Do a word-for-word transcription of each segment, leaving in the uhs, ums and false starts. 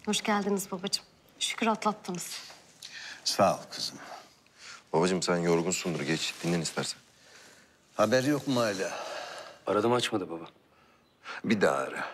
Hoş geldiniz babacığım. Şükür atlattınız. Sağ ol kızım. Babacığım sen yorgunsundur. Geç dinlen istersen. Haber yok mu hala? Aradım açmadı baba. Bir daha ara.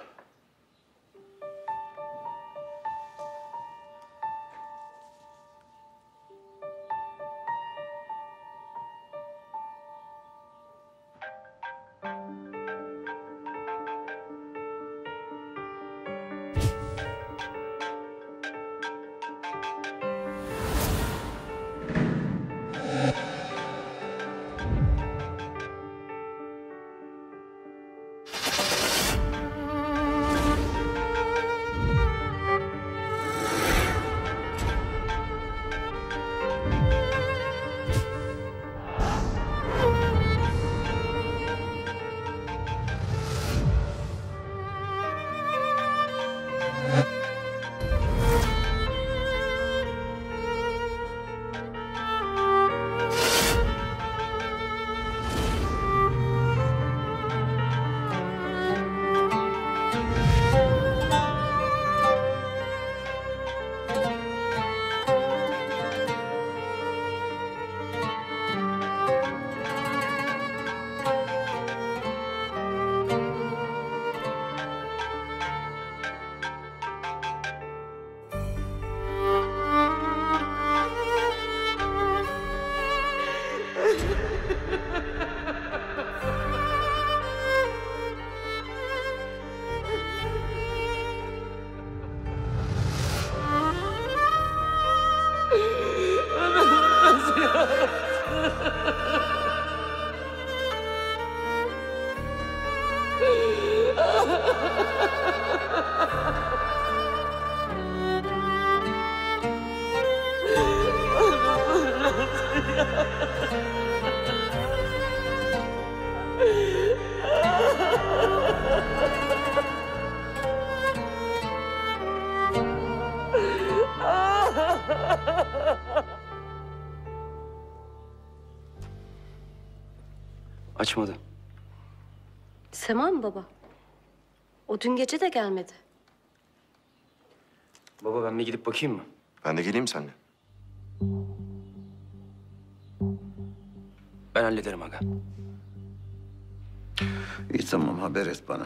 Açmadı. Sema mı baba? O dün gece de gelmedi. Baba ben bir gidip bakayım mı? Ben de geleyim seninle. Ben hallederim aga. İyi tamam, haber et bana.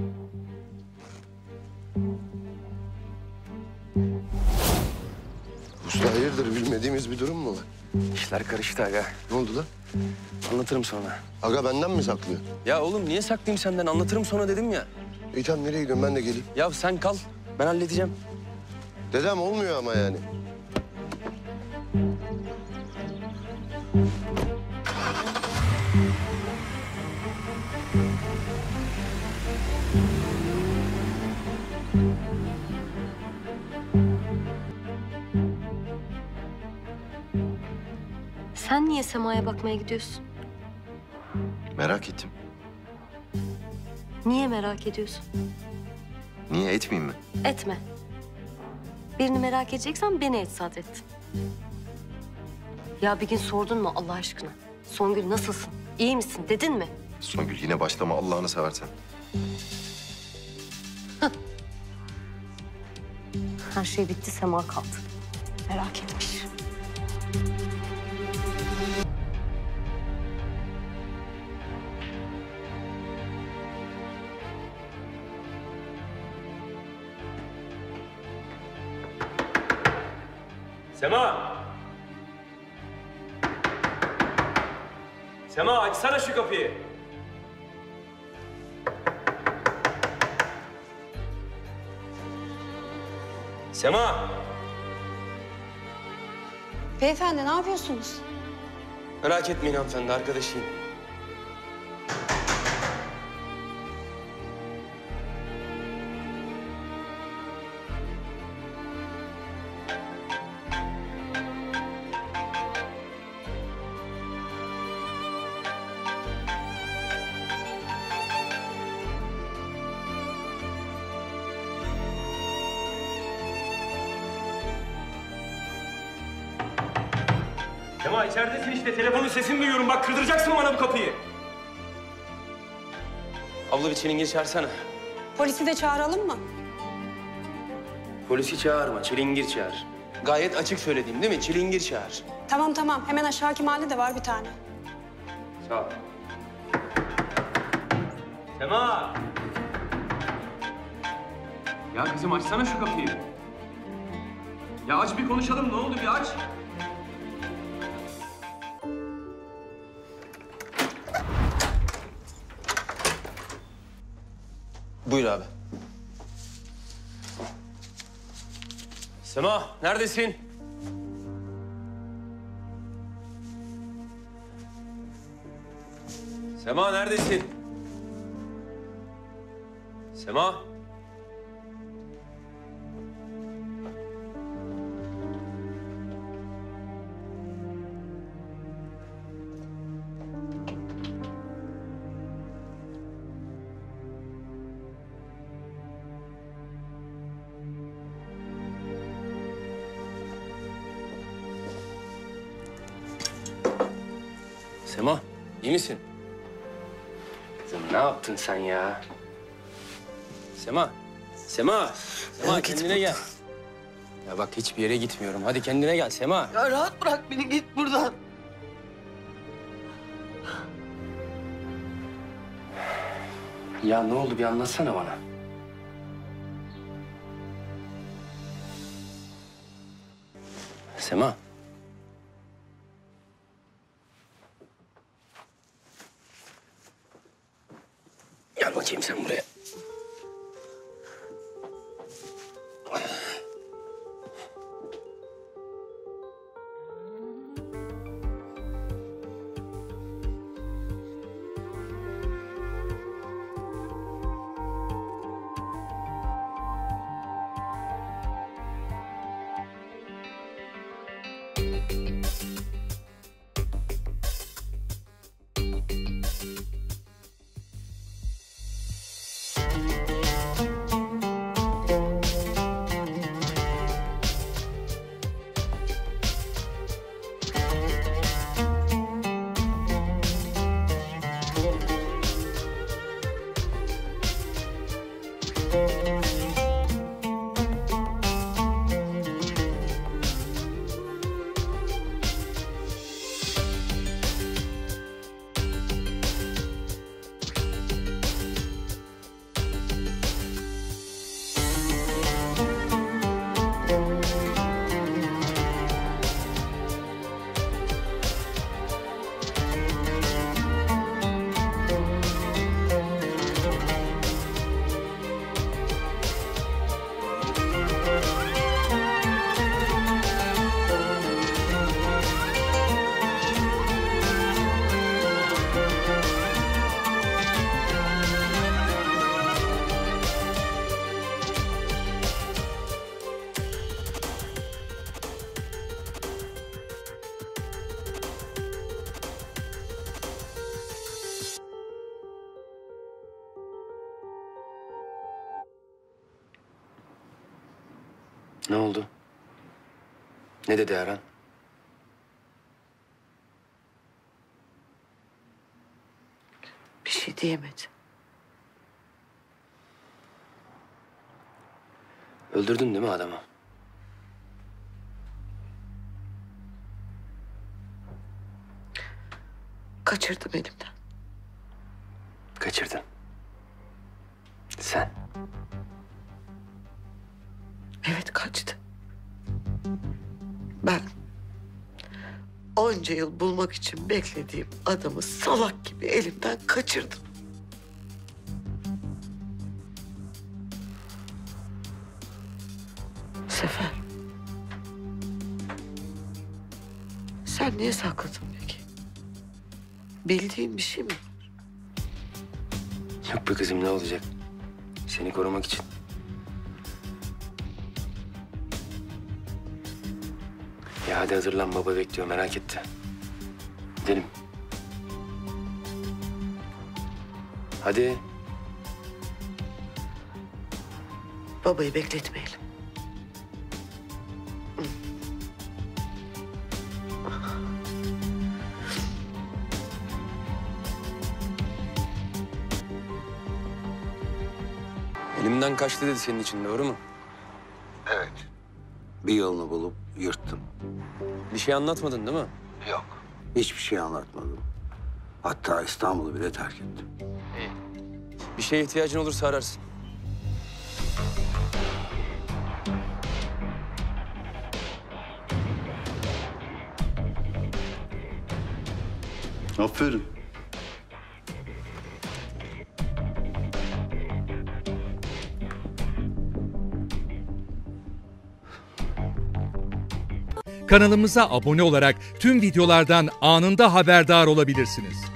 Usta hayırdır, bilmediğimiz bir durum mu var? İşler karıştı aga. Ne oldu lan? Anlatırım sonra. Aga benden mi saklıyor? Ya oğlum niye saklayayım senden? Anlatırım sonra dedim ya. İyi tamam, nereye gidiyorsun, ben de geleyim. Ya sen kal. Ben halledeceğim. Dedem olmuyor ama yani. Sen niye Sema'ya bakmaya gidiyorsun? Merak ettim. Niye merak ediyorsun? Niye etmeyeyim mi? Etme. Birini merak edeceksen beni et Sadrettin. Ya bir gün sordun mu Allah aşkına? Songül nasılsın? İyi misin dedin mi? Songül yine başlama Allah'ını seversen. Her şey bitti, Sema kaldı. Merak etmiş. Sema! Sema açsana şu kapıyı. Sema! Beyefendi ne yapıyorsunuz? Merak etmeyin hanımefendi, arkadaşıyım. Sema içeridesin işte. Telefonun sesini duyuyorum. Bak kırdıracaksın bana bu kapıyı. Abla bir çilingir çağırsana. Polisi de çağıralım mı? Polisi çağırma, çilingir çağır. Gayet açık söylediğim değil mi? Çilingir çağır. Tamam tamam. Hemen aşağı Kemal'de de var bir tane. Sağ ol. Sema! Ya kızım açsana şu kapıyı. Ya aç bir konuşalım. Ne oldu bir aç. Buyur abi. Sema, neredesin? Sema, neredesin? Sema. Sema, iyi misin? Kızım ne yaptın sen ya? Sema, Sema, Sema kendine gel. Ya bak hiçbir yere gitmiyorum. Hadi kendine gel Sema. Ya rahat bırak beni, git buradan. Ya ne oldu bir anlatsana bana. Sema. Gel bakayım sen buraya. Ne oldu? Ne dedi Erhan? Bir şey diyemedi. Öldürdün değil mi adamı? Kaçırdım elimden. Kaçırdın. Sen. Evet, kaçtı. Ben onca yıl bulmak için beklediğim adamı salak gibi elimden kaçırdım. Sefer. Sen niye sakladın peki? Bildiğin bir şey mi var? Yok be kızım ne olacak? Seni korumak için. Ya hadi hazırlan baba bekliyor merak etti. Gidelim. Hadi. Babayı bekletmeyelim. Elimden kaçtı dedi senin için doğru mu? Evet. Bir yolunu bulup yırttım. Bir şey anlatmadın değil mi? Yok. Hiçbir şey anlatmadım. Hatta İstanbul'u bile terk ettim. Bir şeye ihtiyacın olursa ararsın. Aferin. Kanalımıza abone olarak tüm videolardan anında haberdar olabilirsiniz.